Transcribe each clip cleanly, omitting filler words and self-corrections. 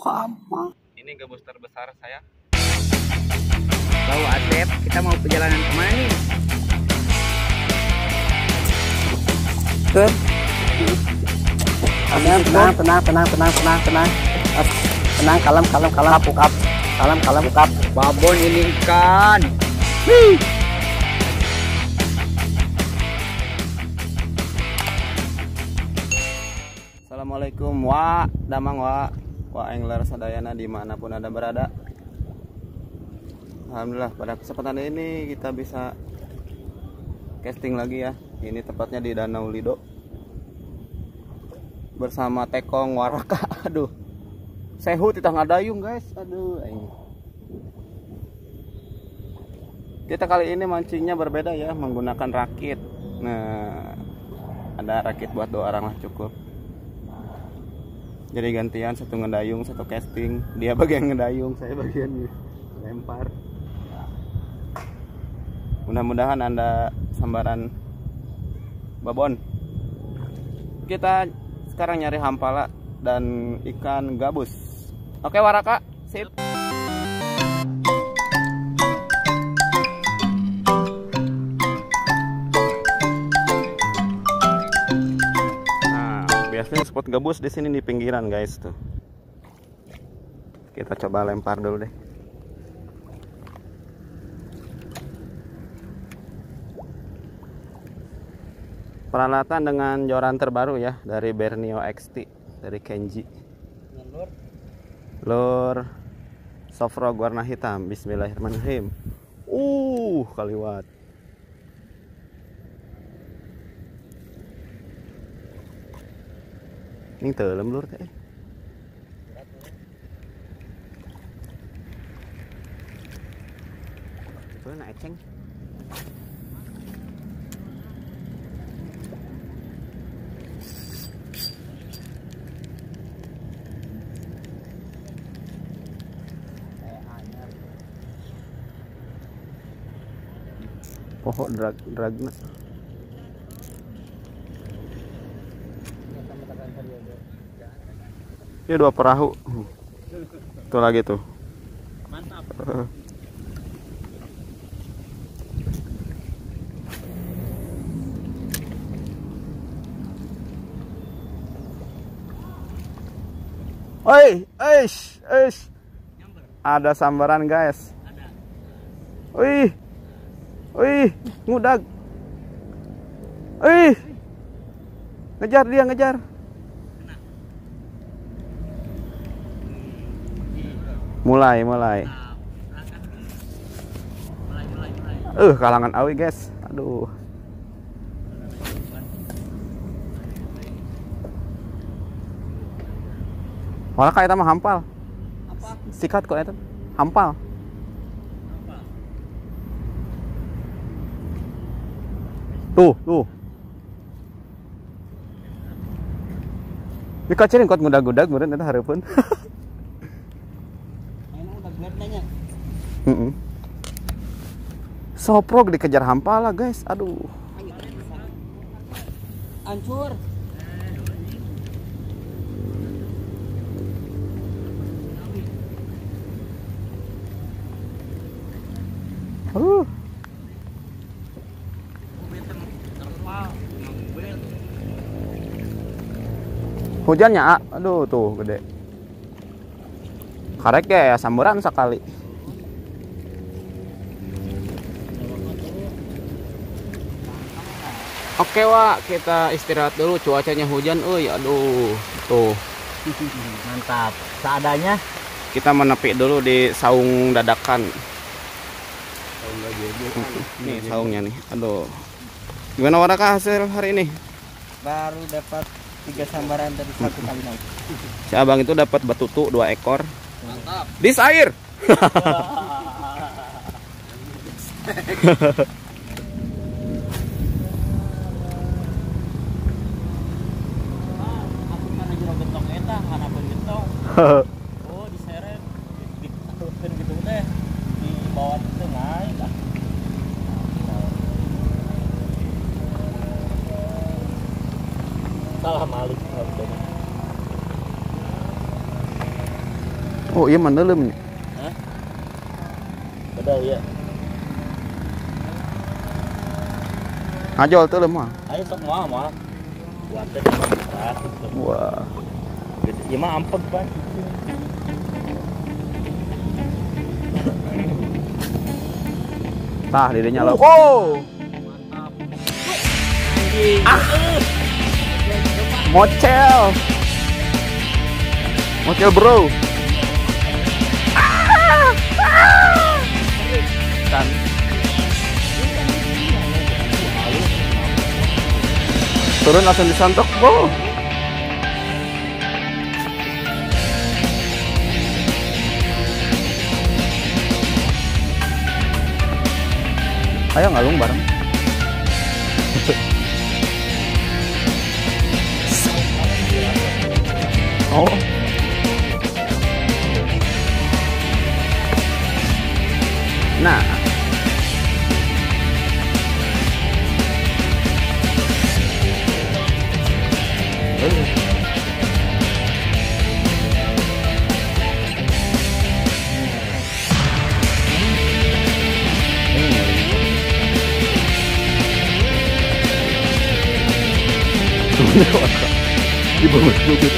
apa? Ini gabus terbesar saya. Bawa Asep, kita mau perjalanan kemana nih? Tenang, kalem, bukap. Babon ini ikan. Assalamualaikum damang angler sadayana dimanapun Anda berada. Alhamdulillah pada kesempatan ini kita bisa casting lagi ya. Ini tepatnya di Danau Lido bersama tekong waraka. Aduh, sehu titah ngadayung guys. Aduh, kita kali ini mancingnya berbeda ya, menggunakan rakit. Nah, ada rakit buat 2 orang lah cukup. Jadi gantian, satu ngedayung, satu casting. Dia bagian ngedayung, saya bagian lempar. Mudah-mudahan Anda sambaran babon. Kita sekarang nyari hampala dan ikan gabus. Oke waraka, sip. Biasanya spot gabus di sini di pinggiran guys tuh. Kita coba lempar dulu deh. Peralatan dengan joran terbaru ya dari Bernio XT dari Kenji. Lur soft rock warna hitam. Bismillahirrahmanirrahim. Kaliwat. Ini telem lur teh. Tuh na eceng. Pohon dragna. Ini 2 perahu. Tuh lagi tuh. Mantap. Oi, ada sambaran guys. Wih, ngudag. Ngejar dia, ngejar. Mulai. Kalangan awi guys. Aduh. Malah kayak mah hampal. Apa? Sikat kok itu. Hampal. Tuh. Dikacirin kot ngudag-ngudag meureun eta hareupeun. Soprog dikejar hampala guys. Aduh. Hancur. Hujannya, aduh tuh gede. Karek ya samburan sekali. Oke kita istirahat dulu, cuacanya hujan. Aduh tuh. Mantap. Seadanya. Kita menepi dulu di saung dadakan. Nih saungnya nih. Aduh. Gimana waraka hasil hari ini? Baru dapat 3 sambaran dari 1 kali naik. Si abang itu dapat betutu 2 ekor. Mantap. Dis air. Oh, diseret. Ditutupin gitu deh. Di bawah itu naik. Salah malik. Oh iya mana lem nih? Bedal ya. Ngajol tuh lem mah. Ayo sok mah. Buat deh keras. Wah. Ya mah ampeg pan. Tah dirinya lo. Oh. Mocel. Mocel bro. Kan. Turun langsung disontok bro. Ayo ngalung bareng. Oh. Nah. Di bawah mobil.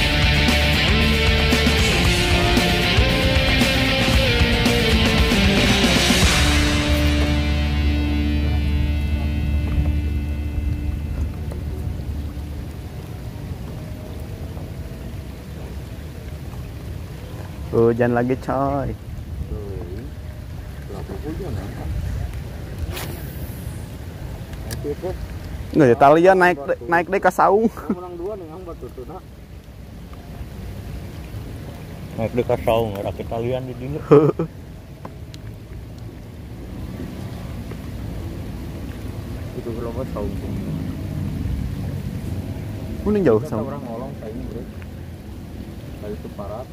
Hujan lagi coy. Nggak ya talian naik deh ke saung. Naik di kasau rakit kalian di dieu. Itu berapa saung. Kuning jauh saung. Orang ngolong kayak ini, Bro. Kali itu parat.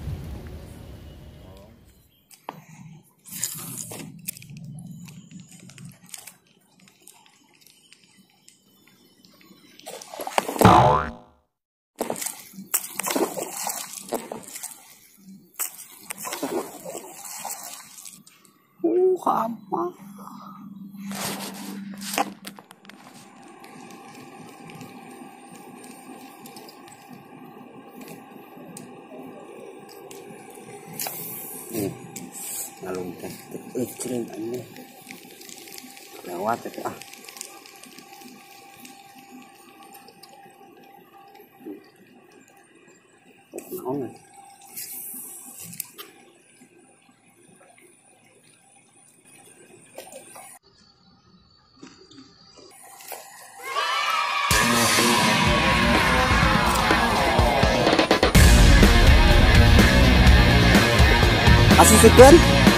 Apa? Ngalung teh kecilin ini lewat itu ah. Naon? Asisikeun.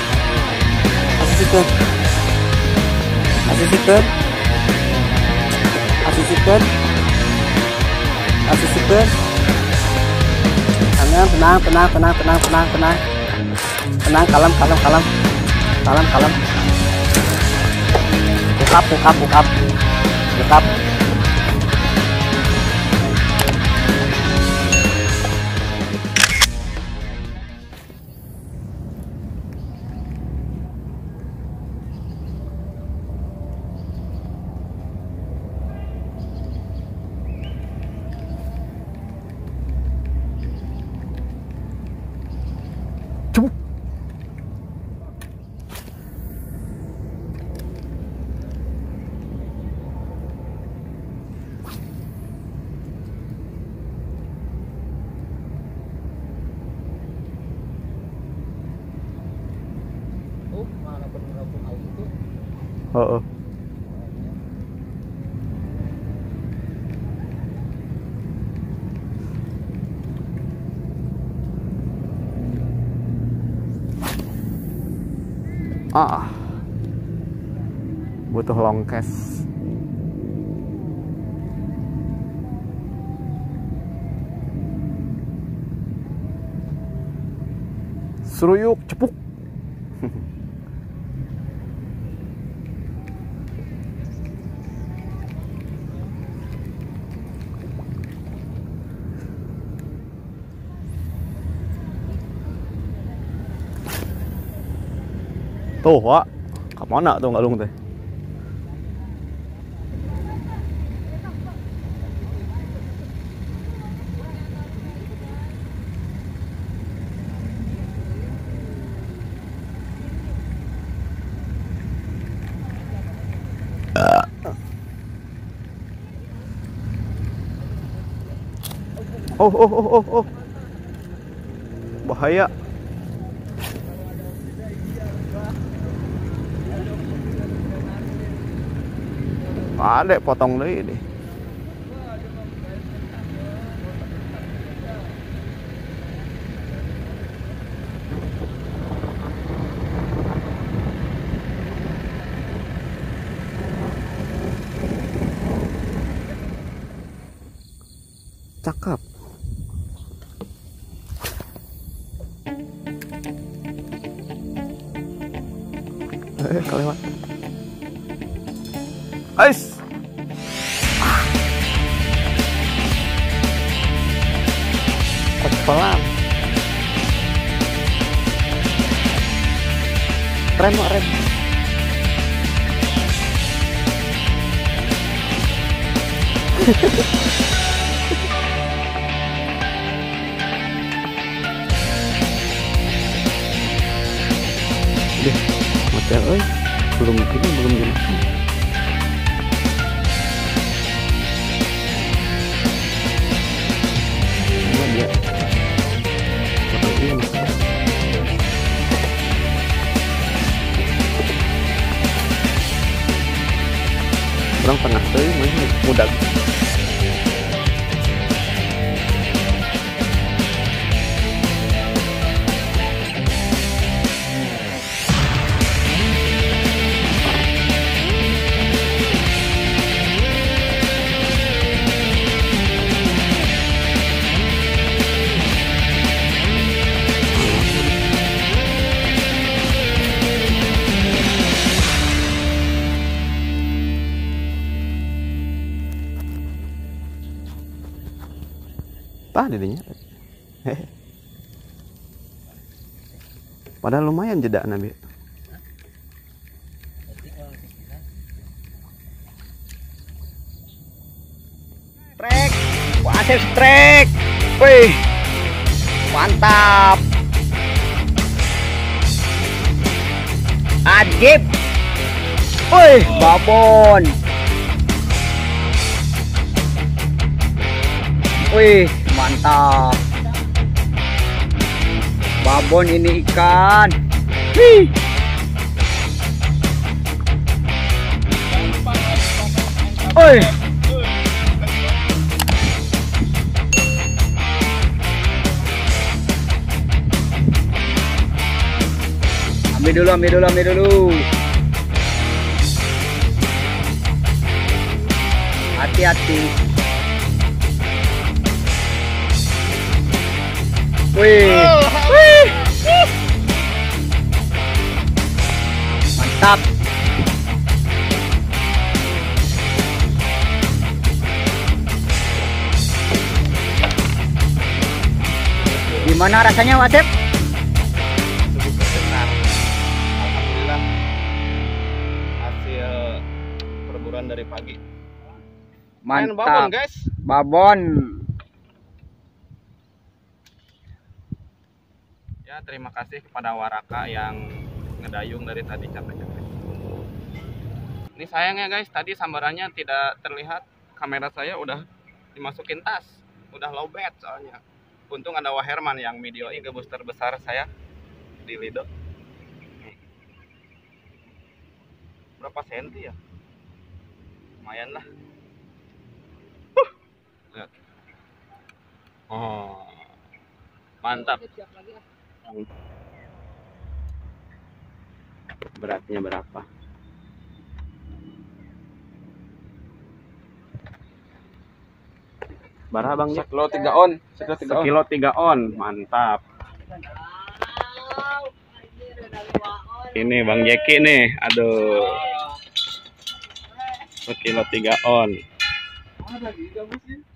Tenang, kalem. Bukap. Heeh. Butuh longkes. Seruyuk cepuk. Tuh, Wak. Kemana tuh ngalung teh? Oh. Bahaya. Ada potong deui deh. Cakep. Kelewat. Ais. Pelan. Rem. Deh, motel belum dimakan. Dia seperti ini. Orang tengah tuh mudah. Tah didinya. Padahal lumayan jeda Nabi. Trek, Asep trek. Wih, mantap. Ajib. Wih, babon. Wih, mantap. Babon ini ikan. Wih. Wih. Ambil dulu. Hati-hati. Wih. Mantap. Gimana rasanya, Wasep? Alhamdulillah hasil perburuan dari pagi. Main babon, Mantap. guys. Babon. Ya, terima kasih kepada Waraka yang ngedayung dari tadi capek-capek. Ini sayangnya guys, tadi sambarannya tidak terlihat. Kamera saya udah dimasukin tas, udah lowbat soalnya. Untung ada Waherman yang video ini booster besar saya di Lido. Nih. Berapa senti ya? Lumayan lah. Lihat. Oh, mantap. Beratnya berapa? Berapa bang? Sekilo 3 on. Sekilo 3 on, mantap. Ini Bang Jeki nih, aduh. Sekilo 3 on.